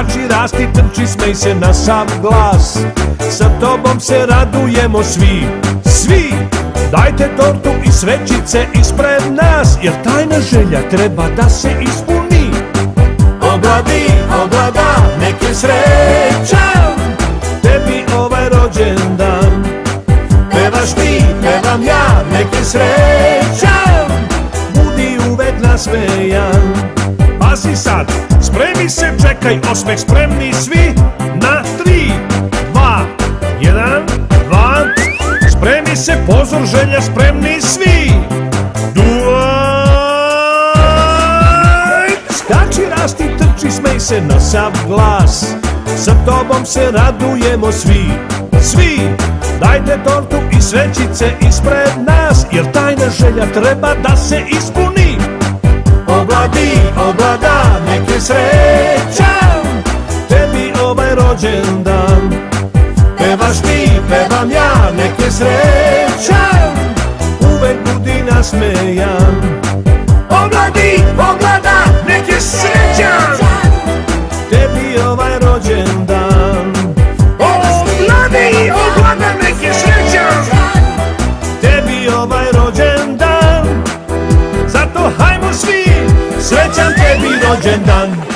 Skači, rasti, trči, smej se na sav glas. Sa tobom se radujemo svi, svi. Dajte tortu i svećice ispred nas, jer tajna želja treba da se ispuni. Obladi, oblada, nek je srećan tebi ovaj rođendan. Pevaš ti, pevam ja, nek je srećan, budi uvek nasmejan. Pazi sad, spremi se, čekaj, osmeh, spremni svi na 3, 2, 1, 2. Spremi se, pozor, želja, spremni svi. Skači, rasti, trči, smej se na sav glas. Sa tobom se radujemo svi, svi. Dajte tortu i svećice ispred nas, jer tajna želja treba da se ispuni. Obladi, oblada, nek je srećan tebi ovaj rođendan. Pevaš ti, pevam ja, nek je srećan, uvek budi nasmejan. Obladi, oblada, nek je srećan tebi ovaj rođendan. Obladi, oblada, nek je srećan tebi ovaj rođendan. Zato hajmo svi, srećan tebi rođendan.